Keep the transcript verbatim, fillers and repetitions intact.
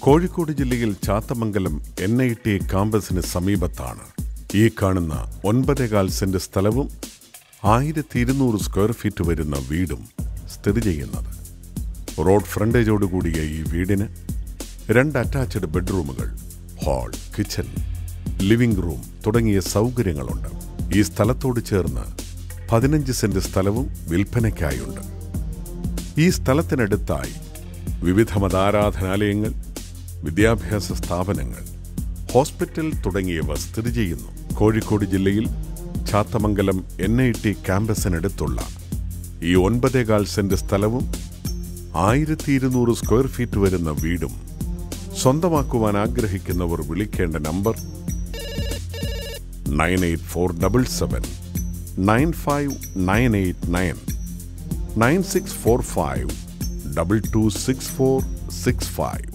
കോഴിക്കോട് ജില്ലയിൽ Chathamangalam N I T കാമ്പസിന് സമീപത്താണ് ഈ കാണുന്ന ഒൻപതേകാൽ സെന്റ് സ്ഥലവും ആയിരത്തി ഇരുന്നൂറ് സ്ക്വയർ ഫീറ്റ് വരുന്ന വീടും സ്ഥിതി ചെയ്യുന്നത്. റോഡ് ഫ്രണ്ടേജോടുകൂടിയ ഈ വീടിന് രണ്ട് അറ്റാച്ച്ഡ് ബെഡ്റൂമുകൾ, ഹാൾ, കിച്ചൺ, ലിവിംഗ് റൂം തുടങ്ങിയ സൗകര്യങ്ങളുണ്ട്. ഈ സ്ഥലത്തോട് ചേർന്ന് പതിനഞ്ച് സെന്റ് സ്ഥലവും വിൽപ്പനയ്ക്കായുണ്ട്. ഈ സ്ഥലത്തിനടുത്തായി വിവിധ മതാരാധനാലയങ്ങൾ, വിദ്യാഭ്യാസ സ്ഥാപനങ്ങൾ, ഹോസ്പിറ്റൽ തുടങ്ങിയവ സ്ഥിതി ചെയ്യുന്നു. കോഴിക്കോട് ജില്ലയിൽ ചാത്തമംഗലം എൻ ഐ ടി ക്യാമ്പസിനടുത്തുള്ള ഈ ഒൻപതേകാൽ സെന്റ് സ്ഥലവും ആയിരത്തി ഇരുന്നൂറ് സ്ക്വയർ ഫീറ്റ് വരുന്ന വീടും സ്വന്തമാക്കുവാൻ ആഗ്രഹിക്കുന്നവർ വിളിക്കേണ്ട നമ്പർ nine eight four double seven nine five nine eight nine nine six four five double two six four six five.